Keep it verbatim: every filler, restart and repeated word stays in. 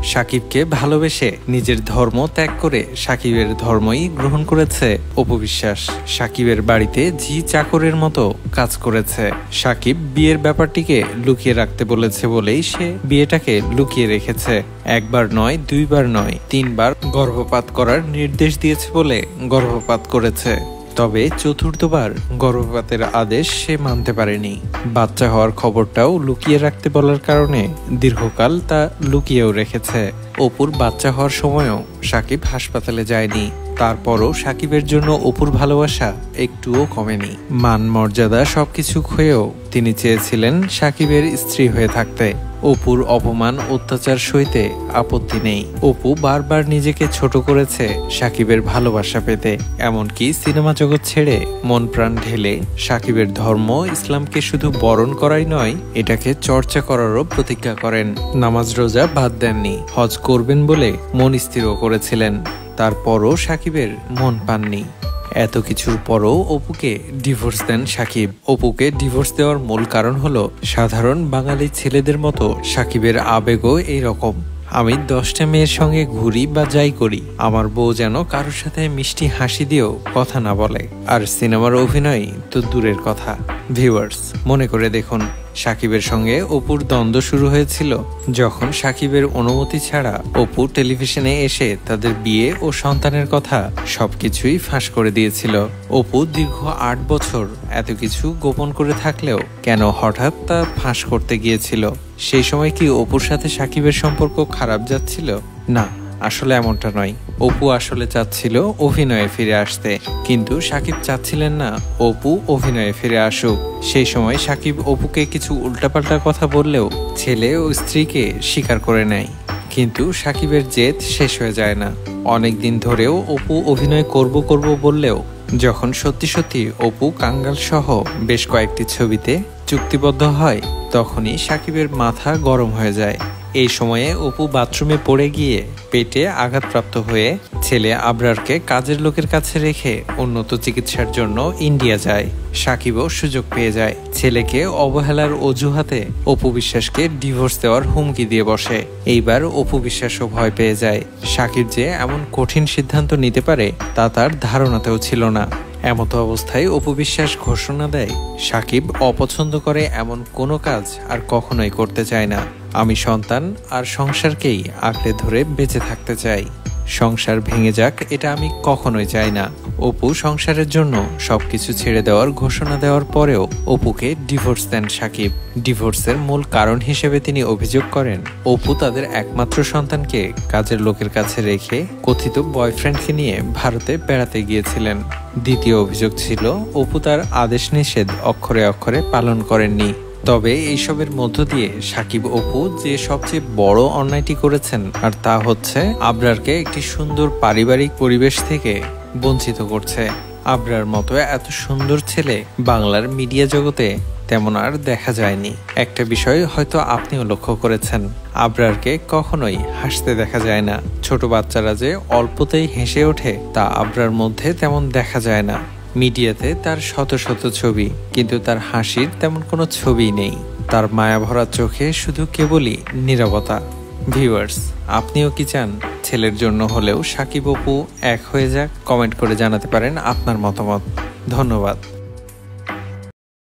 সাকিবকে ভালোবেসে নিজের ধর্ম ত্যাগ করে সাকিবের ধর্মই গ্রহণ করেছে অপু বিশ্বাস। সাকিবের বাড়িতে ঝি চাকরের মতো কাজ করেছে। সাকিব বিয়ের ব্যাপারটিকে লুকিয়ে রাখতে বলেছে বলেই সে বিয়েটাকে লুকিয়ে রেখেছে। একবার নয়, দুইবার নয়, তিনবার গর্ভপাত করার নির্দেশ দিয়েছে বলে গর্ভপাত করেছে। তবে চতুর্থবার গর্ভপাতের আদেশ সে মানতে পারেনি। বাচ্চা হওয়ার খবরটাও লুকিয়ে রাখতে বলার কারণে দীর্ঘকাল তা লুকিয়েও রেখেছে। অপুর বাচ্চা হওয়ার সময়ও সাকিব হাসপাতালে যায়নি। তারপরও সাকিবের জন্য অপুর ভালোবাসা একটুও কমেনি। মান মর্যাদা সবকিছু হয়েও তিনি চেয়েছিলেন সাকিবের স্ত্রী হয়ে থাকতে। অপুর অপমান অত্যাচার সইতে আপত্তি নেই। অপু বারবার নিজেকে ছোট করেছে সাকিবের ভালোবাসা পেতে। এমনকি সিনেমা জগৎ ছেড়ে মন প্রাণ ঢেলে সাকিবের ধর্ম ইসলামকে শুধু বরণ করাই নয়, এটাকে চর্চা করারও প্রতিজ্ঞা করেন। নামাজ রোজা বাদ দেননি, হজ করবেন বলে মন স্থিরও করেছিলেন। তারপরও সাকিবের মন পাননি। এত কিছুর পরও অপুকে ডিভোর্স দেন সাকিব। অপুকে ডিভোর্স দেওয়ার মূল কারণ হলো সাধারণ বাঙালি ছেলেদের মতো সাকিবের আবেগও এইরকম। আমি দশটা মেয়ের সঙ্গে ঘুরি বা যাই করি, আমার বউ যেন কারোর সাথে মিষ্টি হাসি দিয়েও কথা না বলে। আর সিনেমার অভিনয় তো দূরের কথা। ভিউয়ার্স, মনে করে দেখুন, সাকিবের সঙ্গে অপুর দ্বন্দ্ব শুরু হয়েছিল যখন সাকিবের অনুমতি ছাড়া অপু টেলিভিশনে এসে তাদের বিয়ে ও সন্তানের কথা সবকিছুই ফাঁস করে দিয়েছিল। অপু দীর্ঘ আট বছর এত কিছু গোপন করে থাকলেও কেন হঠাৎ তা ফাঁস করতে গিয়েছিল? সেই সময় কি অপুর সাথে সাকিবের সম্পর্ক খারাপ যাচ্ছিল? না, আসলে এমনটা নয়। অপু আসলে চাচ্ছিল অভিনয়ে ফিরে আসতে, কিন্তু সাকিব চাচ্ছিলেন না অপু অভিনয়ে ফিরে আসুক। সেই সময় সাকিব অপুকে কিছু উল্টাপাল্টা কথা বললেও ছেলে ও স্ত্রীকে স্বীকার করে নেয়। কিন্তু সাকিবের জেদ শেষ হয়ে যায় না। অনেক দিন ধরেও অপু অভিনয় করব করব বললেও যখন সত্যি সত্যি অপু কাঙ্গাল সহ বেশ কয়েকটি ছবিতে চুক্তিবদ্ধ হয়, তখনই সাকিবের মাথা গরম হয়ে যায়। এই সময়ে অপু বাথরুমে পড়ে গিয়ে পেটে আঘাতপ্রাপ্ত হয়ে ছেলে আবরারকে কাজের লোকের কাছে রেখে উন্নত চিকিৎসার জন্য ইন্ডিয়া যায়। সাকিবও সুযোগ পেয়ে যায়। ছেলেকে অবহেলার অজুহাতে অপু বিশ্বাসকে ডিভোর্স দেওয়ার হুমকি দিয়ে বসে। এইবার অপু বিশ্বাসও ভয় পেয়ে যায়। সাকিব যে এমন কঠিন সিদ্ধান্ত নিতে পারে তা তার ধারণাতেও ছিল না। এমতো অবস্থায় অপু বিশ্বাস ঘোষণা দেয়, সাকিব অপছন্দ করে এমন কোনো কাজ আর কখনোই করতে চায় না। আমি সন্তান আর সংসারকেই আঁকড়ে ধরে বেঁচে থাকতে চাই। সংসার ভেঙে যাক, এটা আমি কখনোই চাই না। অপু সংসারের জন্য সবকিছু ছেড়ে দেওয়ার ঘোষণা দেওয়ার পরেও অপুকে ডিভোর্স দেন সাকিব। ডিভোর্সের মূল কারণ হিসেবে তিনি অভিযোগ করেন, অপু তাদের একমাত্র সন্তানকে কাজের লোকের কাছে রেখে কথিত বয়ফ্রেন্ডকে নিয়ে ভারতে বেড়াতে গিয়েছিলেন। দ্বিতীয় অভিযোগ ছিল অপু তার আদেশ নিষেধ অক্ষরে অক্ষরে পালন করেননি। তবে এইসবের মধ্য দিয়ে সাকিব অপু যে সবচেয়ে বড় অন্যায়টি করেছেন, আর তা হচ্ছে আবরারকে একটি সুন্দর পারিবারিক পরিবেশ থেকে বঞ্চিত করছে। আবরার মতো এত সুন্দর ছেলে বাংলার মিডিয়া জগতে তেমন আর দেখা যায়নি। একটা বিষয় হয়তো আপনিও লক্ষ্য করেছেন, আবরারকে কখনোই হাসতে দেখা যায় না। ছোট বাচ্চারা যে অল্পতেই হেসে ওঠে তা আবরার মধ্যে তেমন দেখা যায় না। মিডিয়াতে তার শত শত ছবি, কিন্তু তার হাসির তেমন কোনো ছবি নেই। তার মায়াভরা চোখে শুধু কেবলই নীরবতা। ভিউয়ার্স, আপনিও কি চান ছেলের জন্য হলেও সাকিব অপু এক হয়ে যাক? কমেন্ট করে জানাতে পারেন আপনার মতামত। ধন্যবাদ।